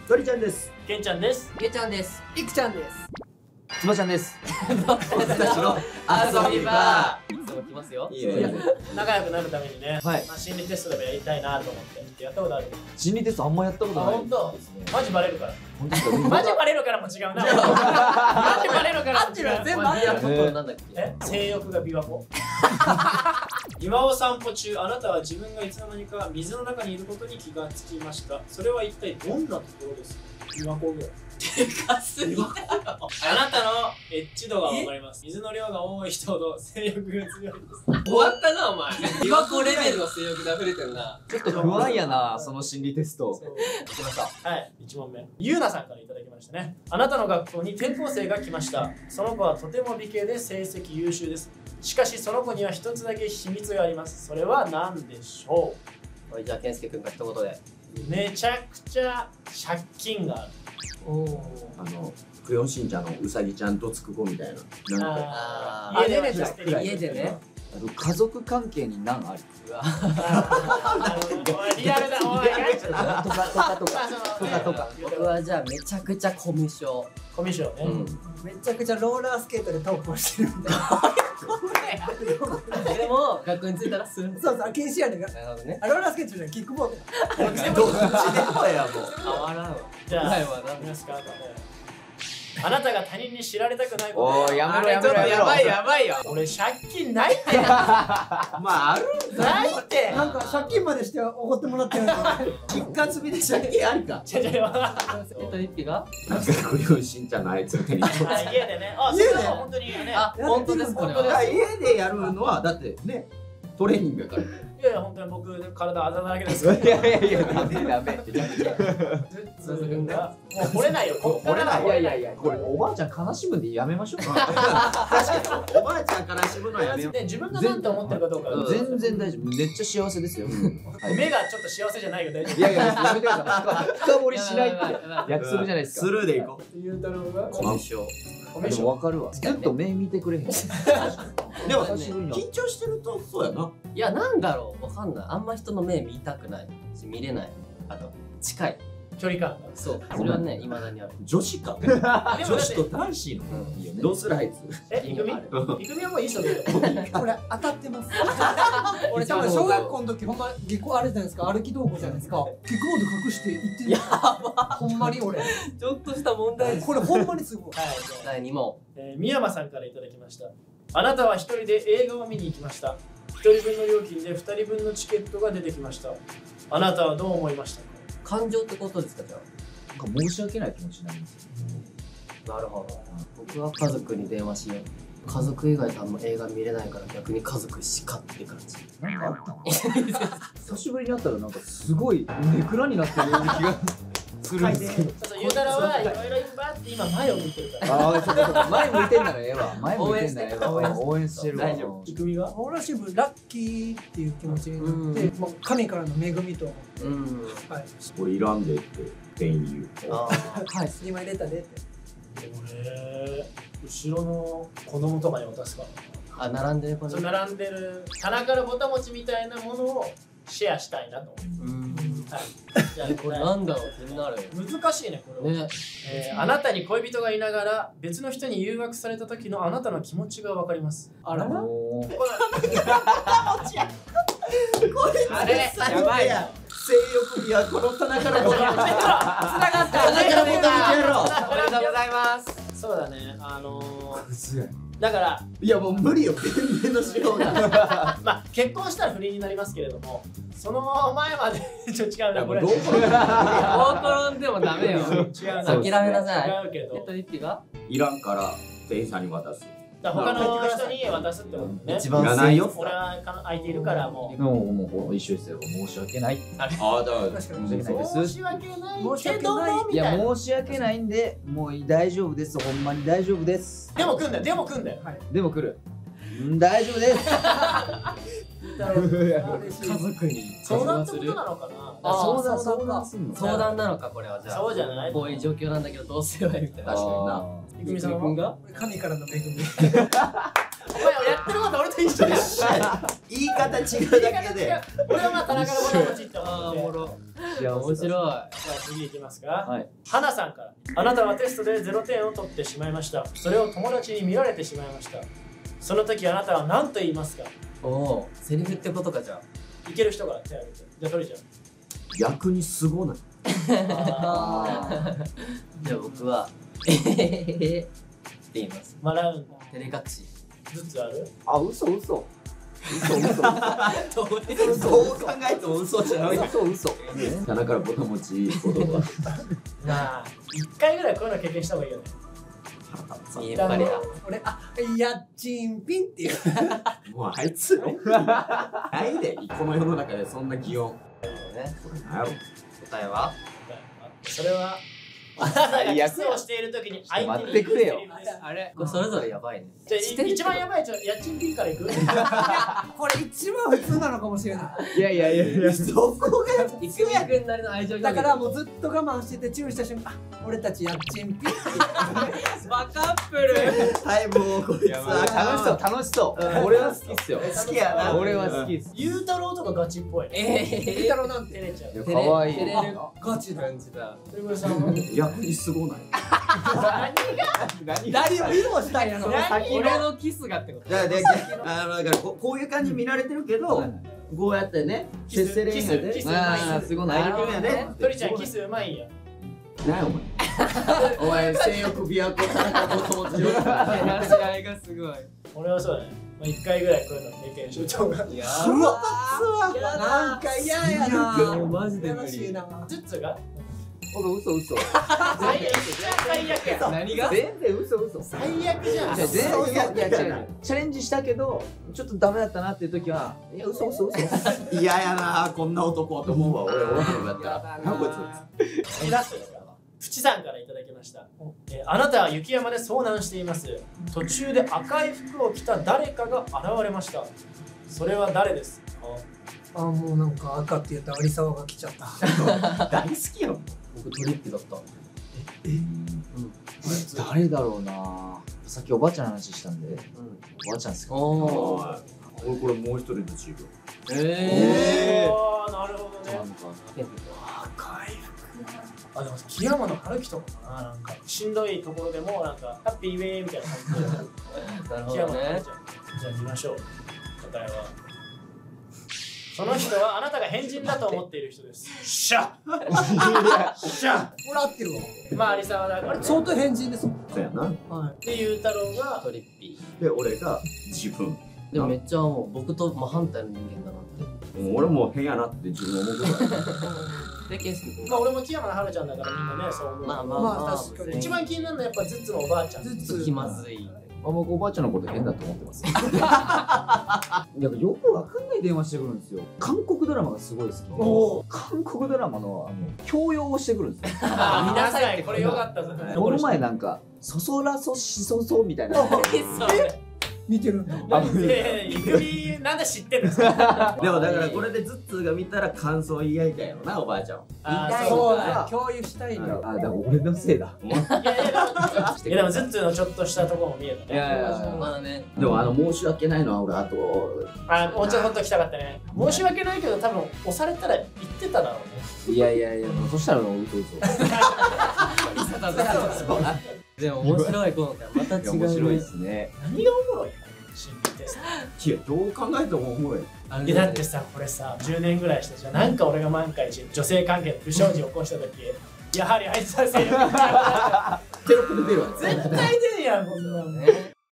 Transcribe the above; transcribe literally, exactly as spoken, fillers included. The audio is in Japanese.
とりちゃんです。 けんちゃんです。 げちゃんです。 いくちゃんです。 つばちゃんです。 僕たちの遊び場。いつも来ますよ。 いいね。 仲良くなるためにね、 はい。 まあ心理テストでもやりたいなと思ってやったことある。 心理テストあんまやったことない。 本当。マジバレるから。 本当ですか。 マジバレるからも違うな。マジバレるからも違う。 全部あったことなんだっけ。 え、性欲が琵琶湖。岩を散歩中、あなたは自分がいつの間にか水の中にいることに気がつきました。それは一体どんなところですか。琵琶湖ぐらい。 でかすぎた。 あなたのエッチ度がわかります。水の量が多い人ほど性欲が強いです。 終わったなお前。琵琶湖レベルの性欲で溢れてるな。 ちょっと不安やな、その心理テスト。 来ました。 はい、いち問目。ゆうなさんからいただきましたね。あなたの学校に転校生が来ました。その子はとても美形で成績優秀です。しかしその子には一つだけ秘密があります。それは何でしょはい、じゃあ健介くんが一言で。 う。めちゃくちゃ借金がある。 あのクレヨンしんちゃんのうさぎちゃんとつく子みたいな。なんかあ家であ、家でね。 あと家族関係に難ある。 うわ。 リアルだ、おい。 とかとかとかとかとか。 僕はじゃあめちゃくちゃコミュ障。 コミュ障ね。 めちゃくちゃローラースケートで投稿してるみたいな。 でも学校に着いたらする。 そうそう、禁止やねんが。 なるほどね。 あ、ローラースケートじゃない、キックボード。 どっちでもやもう。 変わらんわ。 じゃあ、 ないわな。 何ですか。あなたが他人に知られたくないこと。 おー、やめろやめろやめろ。 やばいやばいよ。 俺借金ないって。 まああるんだ。 ないって。なんか借金までしておごってもらってるの。 一括日で借金ありか。 じゃじゃじゃ。 えっと一匹が。 なんかクレヨンしんちゃんのあいつみたいに。 家でね。あ、それは本当にね。 あ、本当ですこれは。 家でやるのはだってねトレーニングやから。 いやいや、本当に僕、体あざだらけですから。 いやいやいや、ダメダメ。 ズッツ君が。もう掘れないよ、こっからいやいやいや、これおばあちゃん悲しむんでやめましょう。 確かにおばあちゃんからしむのはやめよう。 で自分が何と思ってるかどうか。 全然大丈夫。めっちゃ幸せですよ。 目がちょっと幸せじゃないよ、大丈いやいや、やめてください。深掘りしないって約束じゃないですか。 スルーでいこう。 夫。ゆうたろうが。 コミュ障。 でもわかるわ。ずっと目見てくれへん。 でも緊張してるとそうやな。 いや、なんだろう、わかんない。あんま人の目見たくないし、見れない。あと、近い。 距離感が。 そう。それはね、未だにある。 女子か。 でも女子と男子の。 いいよね。 どうするあいつ。 え、いくみいくみはもういい人だよ。 これ当たってます。俺多分小学校の時ほんま下校あれじゃないですか、歩き道具じゃないですか。キックボード隠して行ってる。やば。ほんまに俺。 ちょっとした問題。 これほんまにすごい。 はい。 第二問。 えー、三山さんからいただきました。あなたは一人で映画を見に行きました。一人分の料金で二人分のチケットが出てきました。あなたはどう思いましたか。 感情ってことですか、じゃなんか申し訳ない気持ちになりますよ。 あ。なるほど。僕は家族に電話しよう。家族以外とあんま映画見れないから逆に家族しかって感じ。 なんかあったの久しぶりに会ったらなんかすごいネクラになってるような気がするんですけど。 そうそう、ゆうたろうはいろいろいっぱいあって今前を向いてるから。 ああ、そうかそうか。前向いてんならええわ。前向いてんならええわ。応援してるわ。 大丈いくみが。 オーラシブラッキーっていう気持ちになって、もう神からの恵みと、 うん。 はい、 俺いらんでって店員言う。 あはい、今入れたでって。 俺後ろの子供とかに渡すから。 あ、並んでる子そう並んでる棚からぼたもちみたいなものをシェアしたいなと思う。 うん。 はい。じゃあえ、これなんだろう、気になる。 難しいねこれは。 ね。 えーあなたに恋人がいながら別の人に誘惑された時のあなたの気持ちがわかります。 あら。 おー。 あれやばいな。 性欲美はこの棚からぼたもち。 つながった棚からぼたもちやろ。 おめでとうございます。 そうだね。あのー、 クズやん。 だからいやもう無理よ。全然のしようが。 まあ結婚したら不倫になりますけれども、その前までちょっと違うなこれ。 どう大転んでもダメよ。 違うな。 諦めなさい。 違うけど。 えっと、一匹がいらんから店員さんに渡す。 だから他の人に渡すってことね。 一いらないよ。 俺は相手いるからもう。 もうもう一緒ですよ。申し訳ない。 ああだから確かに申し訳ないです。 申し訳ないけどもいやみたいな。 申し訳ないんで、もう大丈夫です。ほんまに大丈夫です。 でも来んだよ。でも来んだよ。 でも来る。うん大丈夫です。 家族に相談ってことなのかな。 あ相談相談か相談すんの。 相談なのか、これはじゃあ。 そうじゃない。 こういう状況なんだけどどうすればいいみたいな。 確かにな。 あいくみさんは。 が神からの恵み。 お前俺やってること俺と一緒や。 言い方違うだけで。 俺はまあ田中のぼたもちってああ、 思ってて。 おもろ。 いや面白い。 じゃあ次いきますか。 はい。 花さんから。あなたはテストでゼロてんを取ってしまいました。それを友達に見られてしまいました。その時あなたは何と言いますか？ おお、セリフってことかじゃあ。 いける人から手を挙げて。じゃあ取りちゃん。 逆にすごない。 あじゃあ僕はえへへへって言います。 ー、笑うんだ。 照れ隠し。 ずつある？ あ、嘘嘘。嘘嘘。 どうそう考えても嘘じゃない。 嘘嘘。 棚からボタン持ちことはなあ、一回ぐらいこういうの経験した方がいいよね。 腹立つわ見えっぱりだ。 俺あやっちんぴんっていうもうあいつないでこの世の中でそんな気温ね。 これなんやろ答えはそれはあなたがキスをしている時に相手に待ってくれよ言うセリフです。 あれ。 これそれぞれやばいね。 じゃあい一番やばいちょ家賃ピンからいく？ これ一番普通なのかもしれないいやいやいやいや。 そこがいくみくんなりの愛情表現。 だからもうずっと我慢してて注意した瞬間あ俺たちやっちんぴんバカップル。 はいもうこいついやまあ楽しそう楽しそう。俺は好きっすよ。 好きやな俺は好きっす。 ゆうたろうとかガチっぽいね。 えゆうたろうなんて照れちゃう。 いや可愛い。 照れるガチだ感じだ。 鳥越さんは逆にすごない何何を披露したいやろ俺のキスがってこと。 だからであのだからここういう感じ見られてるけどこうやってねキス接せれんやキでスああすごい。 なるほどね鳥ちゃんキスうまいんや。 なんやお前お前性欲琵琶湖田中と友達話し合いがすごい。 俺はそうだね。まあ一回ぐらいこういうの経験しといた方が。 いやうわなんか嫌やなマジでや無理。 らしいなずつが嘘嘘。 最悪最悪や。 何が？ 全然嘘嘘。 最悪じゃん。 じゃあ全然そういやいやそう違う違うチャレンジしたけどちょっとダメだったなっていう時はいや嘘嘘嘘。 嫌やなこんな男と思うわ俺男だったらなんこいつラストですか。プチさんからいただきました。えーあなたは雪山で遭難しています。途中で赤い服を着た誰かが現れました。それは誰ですか？ あもうなんか赤って言ったら有沢が来ちゃった大好きやもん僕トリッピだった。 誰だろうな。さっきおばあちゃんの話したんでおばあちゃん好き。 おお。 俺これもう一人のチームええ。 おーなるほどね。 なんか赤い服。あでも木山の春樹とかかな、なんかしんどいところでもなんかハッピーウェイみたいな感じで。 なるほ木どね山の春樹。じゃあ見ましょう。答えは。その人はあなたが変人だと思っている人です。しゃしゃ俺合ってるわまあ有沢だ。あれ相当変人ですもんそうやなはいで、ゆうたろうがトリッピで俺が自分ー。でもめっちゃもう僕と真反対の人間だなって。 もう俺も変やなって自分思うことだでケース君。 まあ俺も木山の春ちゃんだからみんなね、そう思う。 まあまあままああ確かに一番気になるのはやっぱズッツのおばあちゃん。 ずちょっと気まずい。 あ僕おばあちゃんのこと変だと思ってます。なんかよくわかんない電話してくるんですよ。韓国ドラマがすごい好きでおー韓国ドラマのあの教養をしてくるんですよ。 あ見なさい、これよかったぞ。 この前なんかそそらそしそそみたいな。 見てるんだ何で、ゆくみなんで知ってるんですか？ でもだからこれでズッツーが見たら感想言い合いたいやろなおばあちゃんあーそうだだ共有したいんだあだから俺のせいだ。 いやいやでもいやでもズッツのちょっとしたところも見えたね。 いやいやまだね。 でもあの申し訳ないのは俺あとあ、もうちょっと来たかったね。申し訳ないけど多分押されたら言ってただろうね。 いやいやいやもうそしたらもう嘘嘘。 でも面白い今回また違う。 面白いですね。 何がおもろいの心理テスいやどう考えてもおもろいト。いやだってさ、これさ、じゅうねんぐらいしてじゃなんか俺が万が一女性関係の不祥事を起こした時、やはりあいつは性欲的なテロップで出るわ絶対出るやんこんなの。